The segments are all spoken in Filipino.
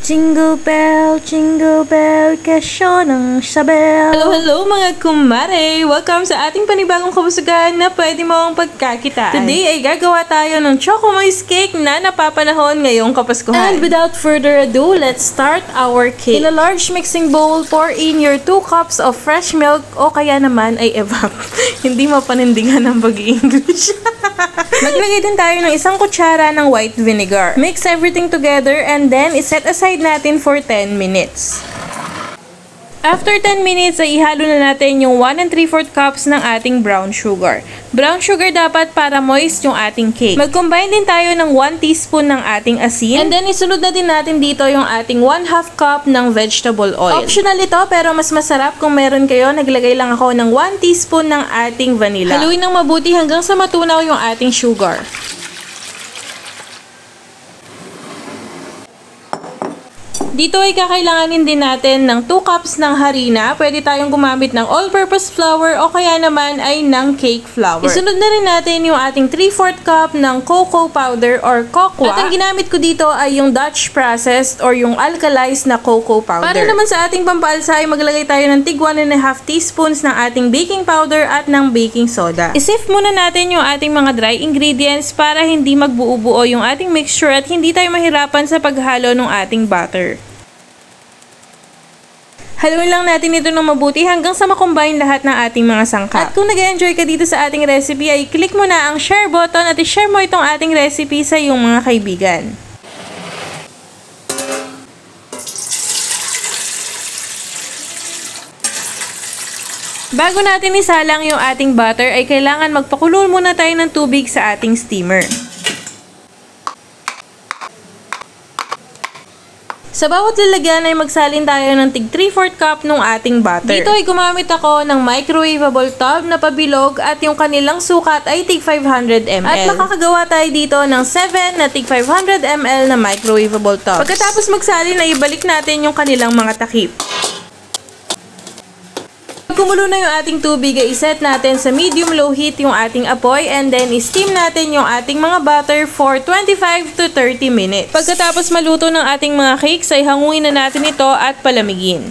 Jingle bell, kesyo ng sabel. Hello mga kumare! Welcome sa ating panibagong kabusugan na pwede mong pagkakitaan. Today ay gagawa tayo ng choco moist cake na napapanahon ngayong Kapaskuhan. And without further ado, let's start our cake. In a large mixing bowl, pour in your 2 cups of fresh milk o kaya naman ay evap. Hindi mapanindingan ng pag-i-English. Maglagay din tayo ng 1 kutsara ng white vinegar. Mix everything together and then iset aside natin for 10 minutes. After 10 minutes ay ihalo na natin yung 1 3/4 cups ng ating brown sugar. Brown sugar dapat para moist yung ating cake. Mag-combine din tayo ng 1 teaspoon ng ating asin. And then isunod na din natin dito yung ating 1/2 cup ng vegetable oil. Optional ito pero mas masarap kung meron kayo. Naglagay lang ako ng 1 teaspoon ng ating vanilla. Haluin ng mabuti hanggang sa matunaw yung ating sugar. Dito ay kakailanganin din natin ng 2 cups ng harina. Pwede tayong gumamit ng all-purpose flour o kaya naman ay ng cake flour. Isunod na rin natin yung ating 3/4 cup ng cocoa powder or cocoa. At ang ginamit ko dito ay yung Dutch processed or yung alkalized na cocoa powder. Para naman sa ating pampalsa ay maglagay tayo ng tig 1½ teaspoons ng ating baking powder at ng baking soda. I-sift muna natin yung ating mga dry ingredients para hindi magbuo-buo yung ating mixture at hindi tayo mahirapan sa paghalo ng ating batter. Haluin lang natin ito ng mabuti hanggang sa makombine lahat ng ating mga sangkap. At kung nag-enjoy ka dito sa ating recipe ay click mo na ang share button at i-share mo itong ating recipe sa iyong mga kaibigan. Bago natin isalang yung ating butter ay kailangan magpakulo muna tayo ng tubig sa ating steamer. Sa bawat lalagyan ay magsalin tayo ng tig 3/4 cup ng ating butter. Dito ay gumamit ako ng microwavable tub na pabilog at yung kanilang sukat ay tig 500 ml. At makakagawa tayo dito ng 7 na tig 500 ml na microwavable tubs. Pagkatapos magsalin ay ibalik natin yung kanilang mga takip. Kumulo na yung ating tubig ay iset natin sa medium-low heat yung ating apoy and then steam natin yung ating mga butter for 25 to 30 minutes. Pagkatapos maluto ng ating mga cakes ay hanguin na natin ito at palamigin.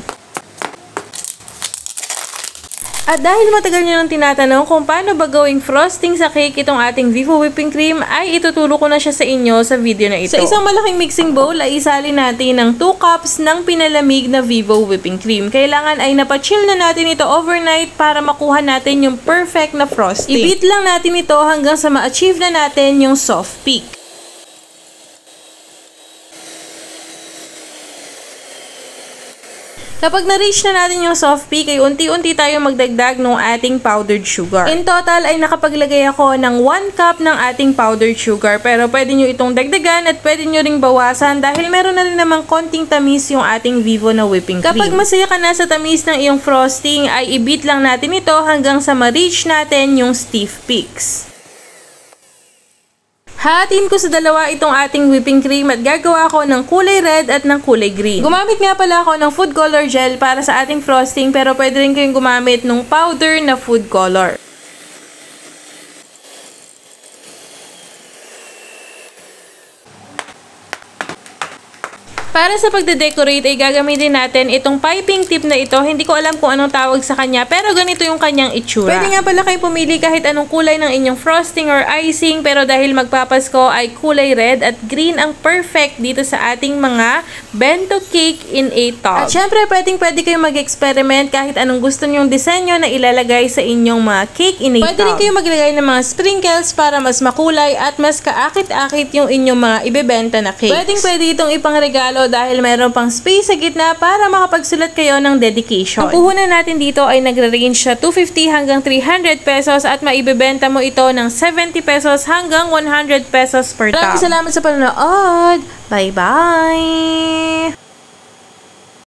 At dahil matagal nyo nang tinatanong kung paano ba gawing frosting sa cake itong ating Vivo Whipping Cream, ay ituturo ko na siya sa inyo sa video na ito. Sa isang malaking mixing bowl ay isalin natin ng 2 cups ng pinalamig na Vivo Whipping Cream. Kailangan ay napachill na natin ito overnight para makuha natin yung perfect na frosting. I-beat lang natin ito hanggang sa ma-achieve na natin yung soft peak. Kapag na-reach na natin yung soft peak, ay unti-unti tayo magdagdag ng ating powdered sugar. In total, ay nakapaglagay ako ng 1 cup ng ating powdered sugar. Pero pwede nyo itong dagdagan at pwede nyo ring bawasan dahil meron na rin namang konting tamis yung ating Vivo na whipping cream. Kapag masaya ka na sa tamis ng iyong frosting, ay i-beat lang natin ito hanggang sa ma-reach natin yung stiff peaks. Hahatiin ko sa dalawa itong ating whipping cream at gagawa ako ng kulay red at ng kulay green. Gumamit nga pala ako ng food color gel para sa ating frosting pero pwede rin kayong gumamit ng powder na food color. Para sa pagde-decorate ay gagamitin natin itong piping tip na ito. Hindi ko alam kung anong tawag sa kanya pero ganito yung kanyang itsura. Pwede nga pala kayo pumili kahit anong kulay ng inyong frosting or icing pero dahil magpapasko ay kulay red at green ang perfect dito sa ating mga bento cake in a tub. At syempre pwede kayong mag-experiment kahit anong gusto nyong disenyo na ilalagay sa inyong mga cake in a tub. Pwede rin kayong maglagay ng mga sprinkles para mas makulay at mas kaakit-akit yung inyong mga ibebenta na cakes. Pwede itong ipangregalo dahil meron pang space sa gitna para makapagsulat kayo ng dedication. Ang puhunan natin dito ay nagre-range sa 250 hanggang 300 pesos at maibebenta mo ito ng 70 pesos hanggang 100 pesos per tub. Maraming salamat sa panonood! Bye-bye!